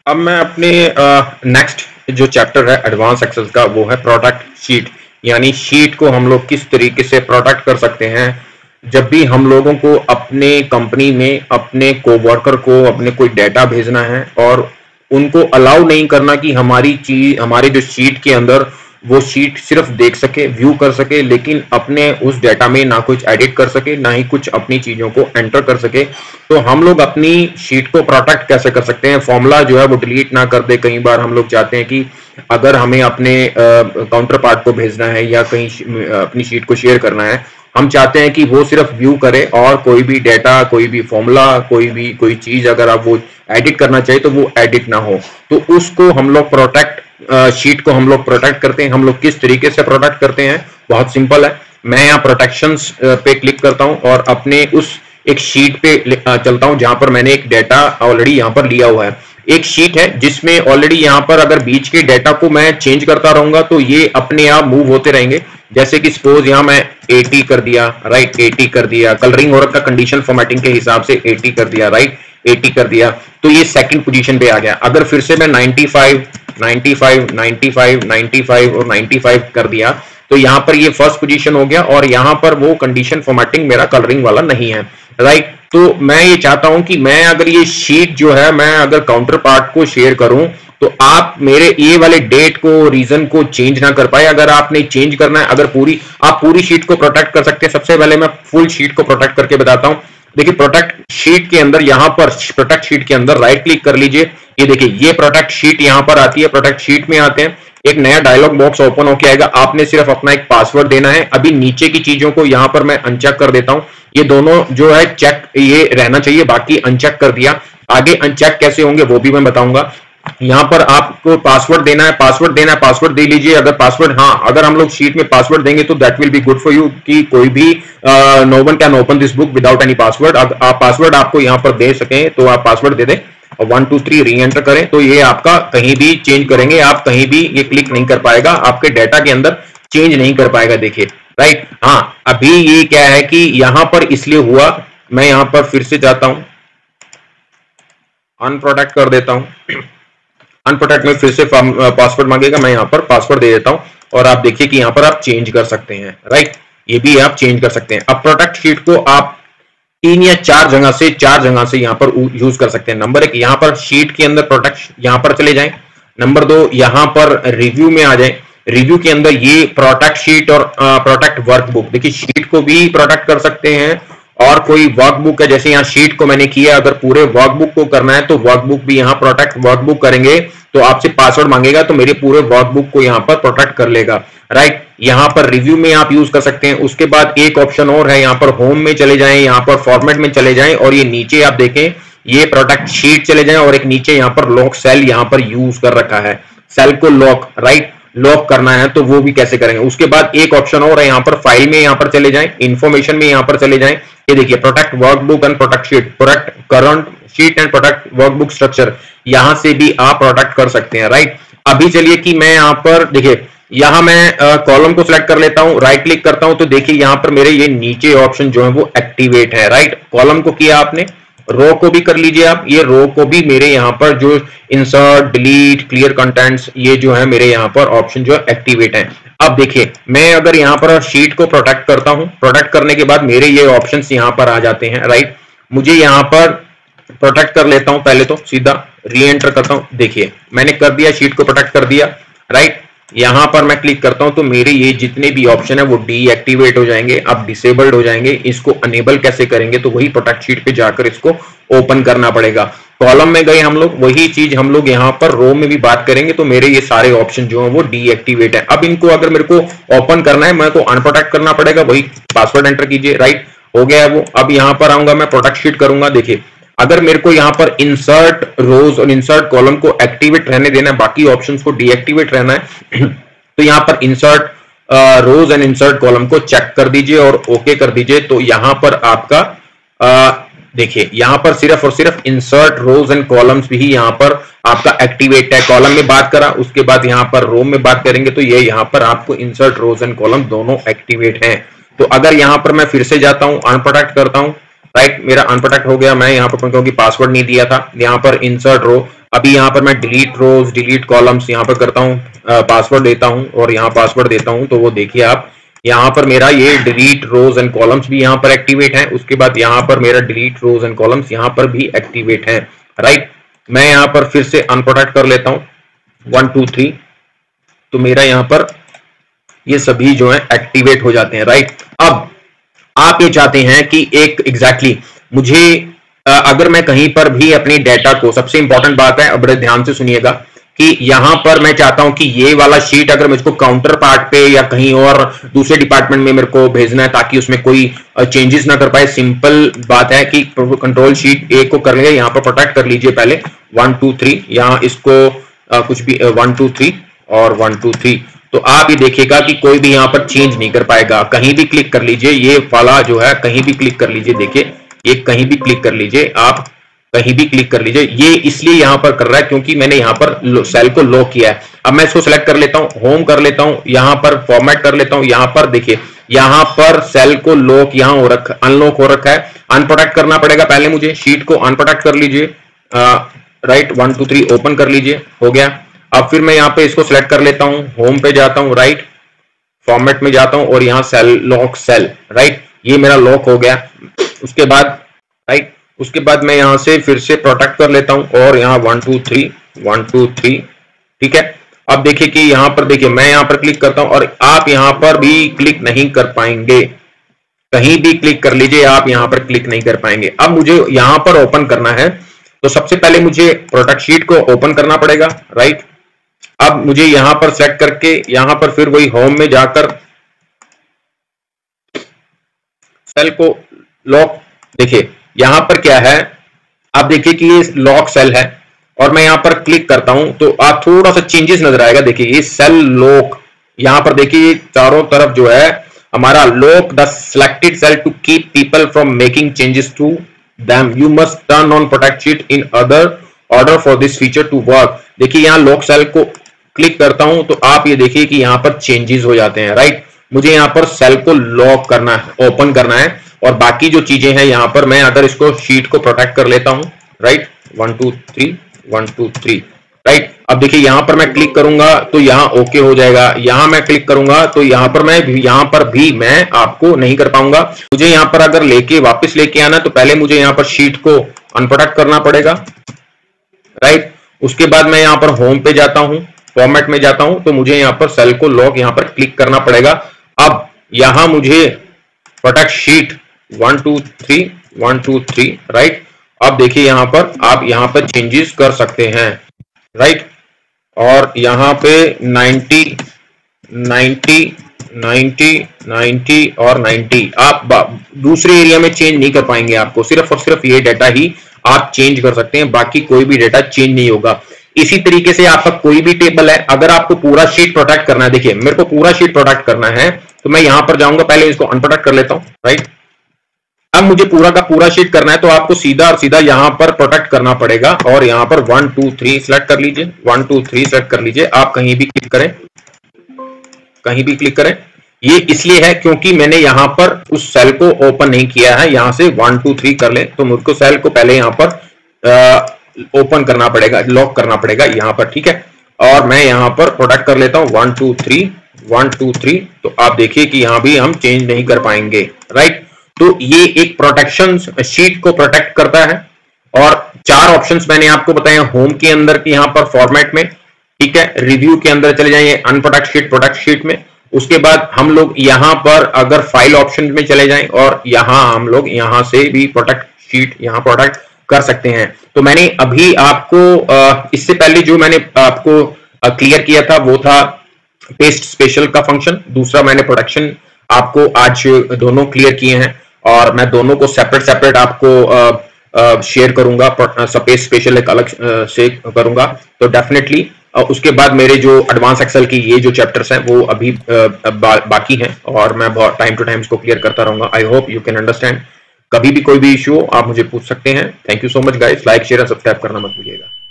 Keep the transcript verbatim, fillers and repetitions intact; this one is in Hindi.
अब मैं अपने नेक्स्ट जो चैप्टर है एडवांस एक्सेल का वो है प्रोडक्ट शीट, यानी शीट को हम लोग किस तरीके से प्रोडक्ट कर सकते हैं जब भी हम लोगों को अपने कंपनी में अपने कोवर्कर को अपने कोई डेटा भेजना है और उनको अलाउ नहीं करना कि हमारी चीज हमारे जो शीट के अंदर वो शीट सिर्फ देख सके, व्यू कर सके, लेकिन अपने उस डेटा में ना कुछ एडिट कर सके, ना ही कुछ अपनी चीजों को एंटर कर सके। तो हम लोग अपनी शीट को प्रोटेक्ट कैसे कर सकते हैं, फॉर्मूला जो है वो डिलीट ना कर दे। कई बार हम लोग चाहते हैं कि अगर हमें अपने काउंटर पार्ट को भेजना है या कहीं अपनी शीट को शेयर करना है, हम चाहते हैं कि वो सिर्फ व्यू करे और कोई भी डेटा, कोई भी फॉर्मूला, कोई भी कोई चीज अगर आप वो एडिट करना चाहिए तो वो एडिट ना हो। तो उसको हम लोग प्रोटेक्ट शीट को हम लोग प्रोटेक्ट करते हैं। हम लोग किस तरीके से प्रोटेक्ट करते हैं, बहुत सिंपल है। मैं यहाँ प्रोटेक्शंस पे क्लिक करता हूँ और अपने उस एक शीट पे चलता हूँ जहां पर मैंने एक डेटा ऑलरेडी यहाँ पर लिया हुआ है। एक शीट है जिसमें ऑलरेडी यहाँ पर अगर बीच के डेटा को मैं चेंज करता रहूंगा तो ये अपने आप मूव होते रहेंगे। जैसे कि सपोज यहाँ मैं अस्सी कर दिया, राइट, अस्सी कर दिया, कलरिंग हो रखा कंडीशन फॉर्मेटिंग के हिसाब से अस्सी कर दिया, राइट, अस्सी कर दिया, तो ये सेकंड पोजीशन पे आ गया। अगर फिर से मैं पचानवे, पचानवे, पचानवे, पचानवे और पचानवे कर दिया तो यहाँ पर ये फर्स्ट पोजीशन हो गया और यहाँ पर वो कंडीशन फॉर्मेटिंग मेरा कलरिंग वाला नहीं है, राइट। तो मैं ये चाहता हूं कि मैं अगर ये शीट जो है मैं अगर काउंटर पार्ट को शेयर करूं तो आप मेरे ये वाले डेट को, रीजन को चेंज ना कर पाए। अगर आपने चेंज करना है, अगर पूरी आप पूरी शीट को प्रोटेक्ट कर सकते हैं। सबसे पहले मैं फुल शीट को प्रोटेक्ट करके बताता हूं। देखिए प्रोटेक्ट शीट के अंदर, यहां पर प्रोटेक्ट शीट के अंदर राइट क्लिक कर लीजिए। ये देखिए ये प्रोटेक्ट शीट यहां पर आती है। प्रोटेक्ट शीट में आते हैं, एक नया डायलॉग बॉक्स ओपन होके आएगा। आपने सिर्फ अपना एक पासवर्ड देना है। अभी नीचे की चीजों को यहां पर मैं अनचेक कर देता हूं। ये दोनों जो है चेक ये रहना चाहिए, बाकी अनचेक कर दिया। आगे अनचेक कैसे होंगे वो भी मैं बताऊंगा। यहां पर आपको पासवर्ड देना है, पासवर्ड देना है, पासवर्ड दे लीजिए। अगर पासवर्ड, हाँ, अगर हम लोग शीट में पासवर्ड देंगे तो that will be good for you कि कोई भी no one can open this book without any password. आप पासवर्ड आपको यहां पर दे सकें तो आप पासवर्ड दे दें और one two three reenter करें तो ये आपका कहीं भी चेंज करेंगे आप कहीं भी ये क्लिक नहीं कर पाएगा, आपके डाटा के अंदर चेंज नहीं कर पाएगा। देखिए, राइट, हाँ, अभी ये क्या है कि यहां पर इसलिए हुआ, मैं यहां पर फिर से जाता हूं, अनप्रोटेक्ट कर देता हूं। अनप्रोटेक्ट में फिर से पासवर्ड मांगेगा, मैं यहां पर पासवर्ड दे देता हूं और आप देखिए कि यहां पर आप चेंज कर सकते हैं, राइट, ये भी आप चेंज कर सकते हैं। अब प्रोटेक्ट शीट को आप तीन या चार जगह से चार जगह से यहां पर यूज कर सकते हैं। नंबर एक, यहां पर शीट के अंदर प्रोटेक्ट यहां पर चले जाएं। नंबर दो, यहां पर रिव्यू में आ जाए। रिव्यू के अंदर ये प्रोटेक्ट शीट और प्रोटेक्ट वर्कबुक, देखिए शीट को भी प्रोटेक्ट कर सकते हैं और कोई वर्कबुक है, जैसे यहाँ शीट को मैंने किया, अगर पूरे वर्कबुक को करना है तो वर्कबुक भी यहाँ प्रोटेक्ट वर्कबुक करेंगे तो आपसे पासवर्ड मांगेगा तो मेरे पूरे वर्कबुक को यहाँ पर प्रोटेक्ट कर लेगा, राइट। यहाँ पर रिव्यू में आप यूज कर सकते हैं। उसके बाद एक ऑप्शन और है, यहाँ पर होम में चले जाएं, यहाँ पर फॉर्मेट में चले जाएं और ये नीचे आप देखें ये प्रोटेक्ट शीट चले जाएं और एक नीचे यहाँ पर लॉक सेल यहाँ पर यूज कर रखा है, सेल को लॉक, राइट, लॉक करना है तो वो भी कैसे करेंगे। उसके बाद एक ऑप्शन और है, यहाँ पर फाइल में यहाँ पर चले जाएं, इंफॉर्मेशन में यहाँ पर चले जाएं। ये देखिए protect workbook and protect sheet, protect current sheet and protect workbook structure, यहां से भी आप प्रोटेक्ट कर सकते हैं, राइट। अभी चलिए कि मैं यहाँ पर देखिए, यहां मैं कॉलम को सिलेक्ट कर लेता हूं, राइट क्लिक करता हूं तो देखिए यहां पर मेरे ये नीचे ऑप्शन जो है वो एक्टिवेट है, राइट। कॉलम को किया आपने, रो को भी कर लीजिए आप। ये रो को भी मेरे यहाँ पर जो इंसर्ट, डिलीट, क्लियर कंटेंट्स, ये जो है मेरे यहाँ पर ऑप्शन जो है एक्टिवेट है। अब देखिए मैं अगर यहाँ पर शीट को प्रोटेक्ट करता हूं, प्रोटेक्ट करने के बाद मेरे ये ऑप्शंस यहाँ पर आ जाते हैं, राइट। मुझे यहाँ पर प्रोटेक्ट कर लेता हूं, पहले तो सीधा री एंटर करता हूं। देखिए मैंने कर दिया, शीट को प्रोटेक्ट कर दिया, राइट। यहां पर मैं क्लिक करता हूं तो मेरे ये जितने भी ऑप्शन है वो डीएक्टिवेट हो जाएंगे, अब डिसेबल्ड हो जाएंगे। इसको अनेबल कैसे करेंगे तो वही प्रोटेक्ट शीट पे जाकर इसको ओपन करना पड़ेगा। कॉलम में गए हम लोग, वही चीज हम लोग यहाँ पर रो में भी बात करेंगे तो मेरे ये सारे ऑप्शन जो है वो डीएक्टिवेट है। अब इनको अगर मेरे को ओपन करना है मैं तो अनप्रोटेक्ट करना पड़ेगा, वही पासवर्ड एंटर कीजिए, राइट, हो गया वो। अब यहाँ पर आऊंगा, मैं प्रोटेक्ट शीट करूंगा। देखिए अगर मेरे को यहाँ पर इंसर्ट रोज और इंसर्ट कॉलम को एक्टिवेट रहने देना है, बाकी ऑप्शंस को डीएक्टिवेट रहना है तो यहाँ पर insert rows and insert column को चेक कर दीजिए और ओके कर दीजिए। तो यहाँ पर आपका देखिए यहाँ पर सिर्फ और सिर्फ इंसर्ट रोज एंड कॉलम्स भी यहाँ पर आपका एक्टिवेट है। कॉलम में बात करा, उसके बाद यहाँ पर रो में बात करेंगे तो ये यहाँ पर आपको इंसर्ट रोज एंड कॉलम दोनों एक्टिवेट हैं। तो अगर यहाँ पर मैं फिर से जाता हूँ, अनप्रोटेक्ट करता हूँ राइट, मेरा अनप्रोटेक्ट हो गया। मैं यहाँ पर क्योंकि पासवर्ड नहीं दिया था, यहाँ पर इंसर्ट रो, अभी यहाँ पर मैं डिलीट रोज डिलीट कॉलम्स यहाँ पर करता हूँ, पासवर्ड देता हूँ और यहाँ पासवर्ड देता हूँ, तो वो देखिए आप यहाँ पर मेरा ये डिलीट रोज एंड कॉलम्स भी यहाँ पर एक्टिवेट है। उसके बाद यहाँ पर मेरा डिलीट रोज एंड कॉलम्स यहाँ पर भी एक्टिवेट है। राइट, मैं यहाँ पर फिर से अनप्रोटेक्ट कर लेता हूँ वन टू थ्री, तो मेरा यहाँ पर ये सभी जो है एक्टिवेट हो जाते हैं। राइट, अब आप ये चाहते हैं कि एक एग्जैक्टली exactly, मुझे अगर मैं कहीं पर भी अपनी डेटा को, सबसे इंपॉर्टेंट बात है, बड़े ध्यान से सुनिएगा कि यहां पर मैं चाहता हूं कि ये वाला शीट अगर मुझको काउंटर पार्ट पे या कहीं और दूसरे डिपार्टमेंट में मेरे को भेजना है ताकि उसमें कोई चेंजेस ना कर पाए, सिंपल बात है कि कंट्रोल शीट ए को कर लेंगे, यहाँ पर प्रोटेक्ट कर लीजिए पहले वन टू थ्री, यहाँ इसको आ, कुछ भी वन टू थ्री और वन टू थ्री, तो आप ये देखिएगा कि कोई भी यहाँ पर चेंज नहीं कर पाएगा। कहीं भी क्लिक कर लीजिए, ये वाला जो है कहीं भी क्लिक कर लीजिए, देखिए ये कहीं भी क्लिक कर लीजिए, आप कहीं भी क्लिक कर लीजिए। ये इसलिए यहाँ पर कर रहा है क्योंकि मैंने यहाँ पर सेल को लॉक किया है। अब मैं इसको सिलेक्ट कर लेता हूँ, होम कर लेता हूँ, यहाँ पर फॉर्मेट कर लेता हूँ, यहाँ पर देखिए यहाँ पर सेल को लॉक यहाँ हो रखा, अनलॉक हो रखा है। अनप्रोटेक्ट करना पड़ेगा पहले मुझे, शीट को अनप्रोटेक्ट कर लीजिए, right, one two three open कर लीजिए, हो गया। अब फिर मैं यहाँ पे इसको सिलेक्ट कर लेता हूँ, होम पे जाता हूँ, राइट, फॉर्मेट में जाता हूँ और यहाँ सेल लॉक सेल, राइट, ये मेरा लॉक हो गया। उसके बाद राइट, उसके बाद मैं यहाँ से फिर से प्रोटेक्ट कर लेता हूँ और यहाँ one two three one two three, ठीक है। अब देखिए कि यहाँ पर देखिए मैं यहाँ पर क्लिक करता हूँ और आप यहाँ पर भी क्लिक नहीं कर पाएंगे, कहीं भी क्लिक कर लीजिए आप यहाँ पर क्लिक नहीं कर पाएंगे। अब मुझे यहाँ पर ओपन करना है, तो सबसे पहले मुझे प्रोडक्ट शीट को ओपन करना पड़ेगा। राइट, अब मुझे यहां पर सेलेक्ट करके यहां पर फिर वही होम में जाकर सेल को लॉक, देखिए यहां पर क्या है, आप देखिए कि ये लॉक सेल है और मैं यहां पर क्लिक करता हूं तो आप थोड़ा सा चेंजेस नजर आएगा। देखिए ये सेल लॉक, यहां पर देखिए चारों तरफ जो है हमारा lock the selected cell to keep people from making changes to them, you must turn on protect sheet in other order for this feature to work। देखिए यहाँ लॉक सेल को क्लिक करता हूं तो आप ये देखिए कि यहाँ पर चेंजेस हो जाते हैं। राइट, मुझे यहाँ पर सेल को लॉक करना है, ओपन करना है और बाकी जो चीजें हैं यहाँ पर मैं अगर इसको शीट को प्रोटेक्ट कर लेता हूँ, right, one two three one two three, right. अब देखिए यहाँ पर मैं क्लिक करूंगा तो यहाँ ओके हो जाएगा, यहाँ मैं क्लिक करूंगा तो यहाँ पर मैं यहाँ पर भी मैं आपको नहीं कर पाऊंगा। मुझे यहाँ पर अगर लेके वापस लेके आना तो पहले मुझे यहाँ पर शीट को अनप्रोटेक्ट करना पड़ेगा। राइट, उसके बाद मैं यहाँ पर होम पे जाता हूँ, फॉर्मेट में जाता हूँ तो मुझे यहाँ पर सेल को लॉक यहाँ पर क्लिक करना पड़ेगा। अब यहाँ मुझे protect sheet one two three one two three, right. अब देखिए यहाँ पर आप यहाँ पर चेंजेस कर सकते हैं, राइट, और यहाँ पे नाइंटी नाइंटी नाइंटी नाइंटी और नाइंटी आप दूसरे एरिया में चेंज नहीं कर पाएंगे। आपको सिर्फ और सिर्फ ये डाटा ही आप चेंज कर सकते हैं, बाकी कोई भी डाटा चेंज नहीं होगा। इसी तरीके से आपका कोई भी टेबल है, अगर आपको पूरा शीट प्रोटेक्ट करना है, देखिए मेरे को पूरा शीट प्रोटेक्ट करना है तो मैं यहां पर जाऊंगा, पहले इसको अनप्रोटेक्ट कर लेता हूं। राइट, अब मुझे पूरा का पूरा शीट करना है तो आपको सीधा और सीधा यहां पर प्रोटेक्ट करना पड़ेगा और यहां पर वन टू थ्री सिलेक्ट कर लीजिए, वन टू थ्री सिलेक्ट कर लीजिए। आप कहीं भी क्लिक करें, कहीं भी क्लिक करें। ये इसलिए है क्योंकि मैंने यहां पर उस सेल को ओपन नहीं किया है। यहां से वन टू थ्री कर ले तो मुझको सेल को पहले यहां पर आ, ओपन करना पड़ेगा, लॉक करना पड़ेगा यहां पर, ठीक है। और मैं यहां पर प्रोटेक्ट कर लेता हूं one two three one two three, तो आप देखिए कि यहां भी हम चेंज नहीं कर पाएंगे। राइट, तो ये एक प्रोटेक्शन शीट को प्रोटेक्ट करता है। और चार ऑप्शंस मैंने आपको बताए, होम के अंदर की यहां पर फॉर्मेट में, ठीक है, रिव्यू के अंदर चले जाइए, अनप्रोटेक्ट शीट प्रोटेक्ट शीट में। उसके बाद हम लोग यहां पर अगर फाइल ऑप्शन में चले जाएं और यहां हम लोग यहां से भी प्रोटेक्ट शीट यहां प्रोटेक्ट कर सकते हैं। तो मैंने अभी आपको इससे पहले जो मैंने आपको क्लियर किया था वो था पेस्ट स्पेशल का फंक्शन, दूसरा मैंने प्रोटेक्शन आपको आज दोनों क्लियर किए हैं और मैं दोनों को सेपरेट सेपरेट आपको शेयर करूंगा, पेस्ट स्पेशल एक अलग से करूंगा। तो डेफिनेटली उसके बाद मेरे जो एडवांस एक्सेल की ये जो चैप्टर्स हैं वो अभी बा, बाकी हैं और मैं बहुत टाइम टू टाइम इसको क्लियर करता रहूंगा। I hope you can understand. कभी भी कोई भी इश्यू हो आप मुझे पूछ सकते हैं। Thank you so much guys, like share और सब्सक्राइब करना मत भूलिएगा।